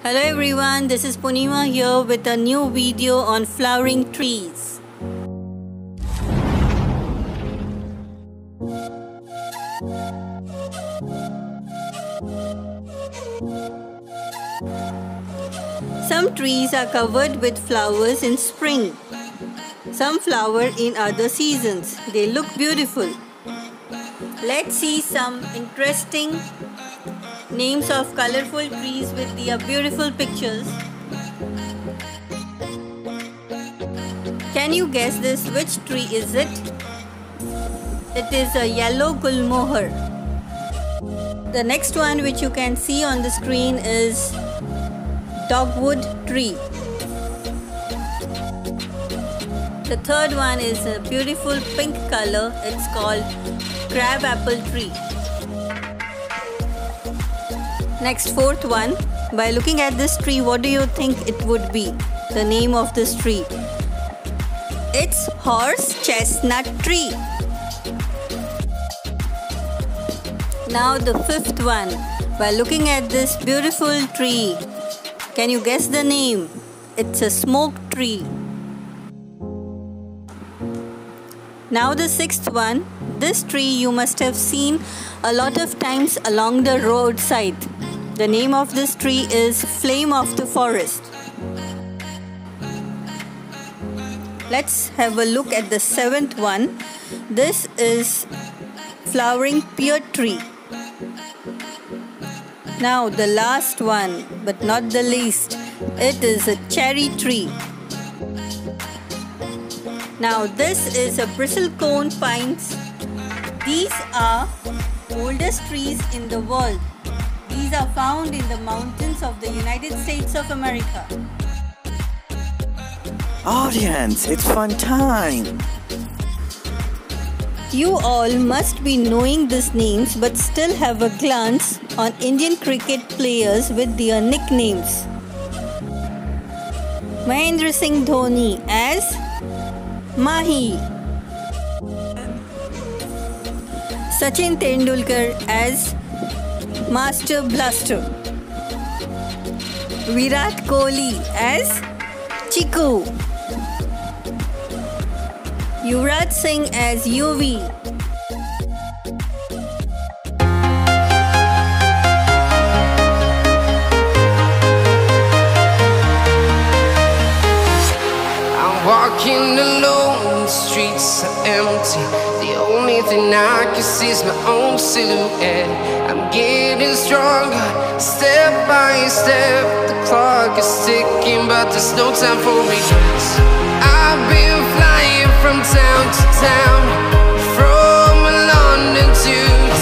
Hello everyone, this is Purnima here with a new video on flowering trees. Some trees are covered with flowers in spring. Some flower in other seasons. They look beautiful. Let's see some interesting names of colorful trees with their beautiful pictures. Can you guess this? Which tree is it? It is a yellow gulmohar. The next one which you can see on the screen is dogwood tree. The third one is a beautiful pink color. It's called crab apple tree. Next, fourth one. By looking at this tree, what do you think it would be? The name of this tree. It's horse chestnut tree. Now the fifth one. By looking at this beautiful tree, can you guess the name? It's a smoke tree. Now the sixth one. This tree you must have seen a lot of times along the roadside. The name of this tree is flame of the forest. Let's have a look at the seventh one. This is flowering pear tree. Now the last one, but not the least, it is a cherry tree. Now this is a bristlecone pines. These are oldest trees in the world. These are found in the mountains of the United States of America. Audience, it's fun time! You all must be knowing these names but still have a glance on Indian cricket players with their nicknames. Mahendra Singh Dhoni as Mahi. Sachin Tendulkar as Master Blaster. Virat Kohli as Chiku. Yuvraj Singh as UV. I'm walking alone, the streets are empty. The only thing I can see is my own silhouette. I'm getting stronger, step by step. The clock is ticking, but there's no time for regrets. I've been flying from town to town, from London to